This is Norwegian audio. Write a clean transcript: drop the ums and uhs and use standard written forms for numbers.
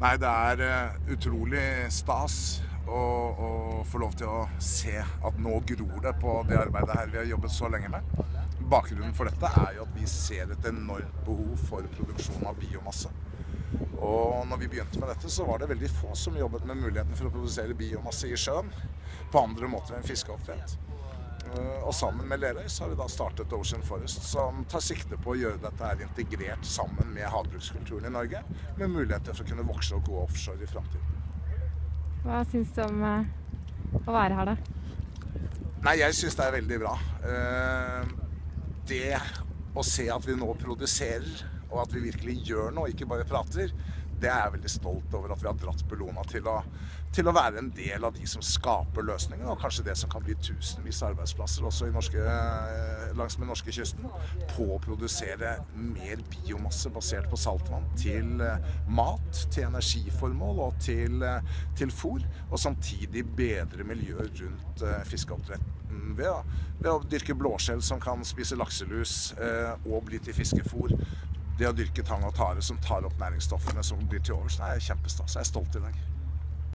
Nei, det utrolig stas å få lov til å se at nå gror det på det arbeidet her vi har jobbet så lenge med. Bakgrunnen for dette jo at vi ser et enormt behov for produksjon av biomasse. Og når vi begynte med dette, så var det veldig få som jobbet med muligheten for å produsere biomasse i sjøen på andre måter enn fiskeoppdrett. Og sammen med Lerøy så har vi da startet Ocean Forest, som tar sikte på å gjøre dette her integrert sammen med havbrukskulturen i Norge, med muligheter for å kunne vokse og gå offshore i fremtiden. Hva synes du om å være her da? Nei, jeg synes det veldig bra. Det å se at vi nå produserer, og at vi virkelig gjør noe, ikke bare prater, det jeg veldig stolt over at vi har dratt Bellona til å være en del av de som skaper løsningen, og kanskje det som kan bli tusenvis av arbeidsplasser også langs med norskekysten, på å produsere mer biomasse basert på saltvann til mat, til energiformål og til fôr, og samtidig bedre miljøet rundt fiskeoppdretten ved å dyrke blåskjell som kan spise lakselus og bli til fiskefôr. Det å dyrke tang og tare som tar opp næringsstoffene som blir til overs, det kjempestas. Jeg stolt i dag.